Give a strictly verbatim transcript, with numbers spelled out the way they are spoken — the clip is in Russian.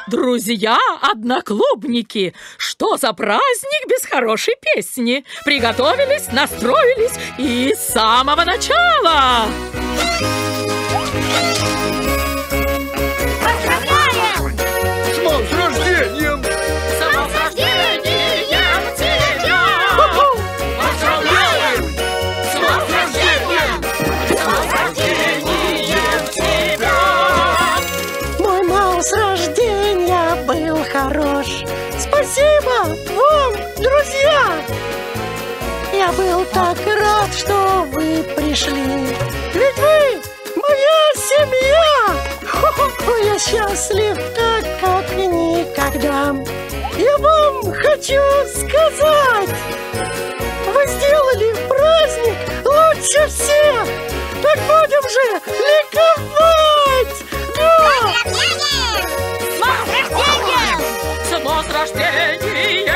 Друзья, одноклубники, что за праздник без хорошей песни? Приготовились, настроились и с самого начала! Поздравляем! С возрождением! С возрождением тебя! Поздравляем! С возрождением! С возрождением тебя! Мой Маус с рождения был хорош. Спасибо вам, друзья! Я был так рад, что вы пришли. Ведь вы моя семья! Хо-хо-хо, я счастлив так, как никогда. Я вам хочу сказать, вы сделали праздник лучше всех. Так будем же ликовать! Да! Поздравляем! С возрождением! С возрождением